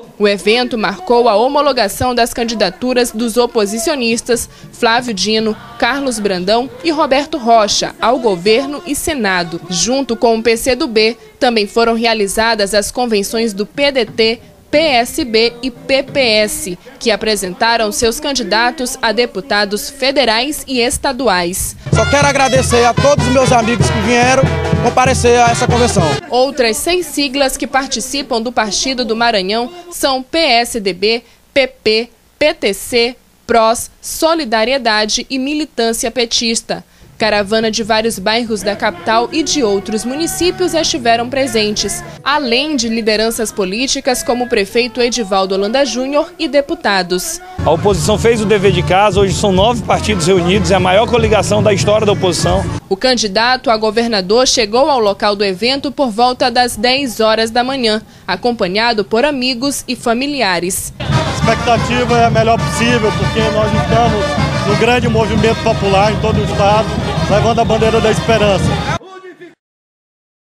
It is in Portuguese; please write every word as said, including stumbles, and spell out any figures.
O evento marcou a homologação das candidaturas dos oposicionistas Flávio Dino, Carlos Brandão e Roberto Rocha ao governo e Senado. Junto com o P C do B, também foram realizadas as convenções do P D T, P S B e P P S, que apresentaram seus candidatos a deputados federais e estaduais. Só quero agradecer a todos os meus amigos que vieram comparecer a essa convenção. Outras seis siglas que participam do Partido do Maranhão são P S D B, P P, P T C, P R O S, Solidariedade e Militância Petista. Caravana de vários bairros da capital e de outros municípios estiveram presentes, além de lideranças políticas como o prefeito Edivaldo Holanda Júnior e deputados. A oposição fez o dever de casa, hoje são nove partidos reunidos, é a maior coligação da história da oposição. O candidato a governador chegou ao local do evento por volta das dez horas da manhã, acompanhado por amigos e familiares. A expectativa é a melhor possível, porque nós estamos no grande movimento popular em todo o estado, levando a bandeira da esperança.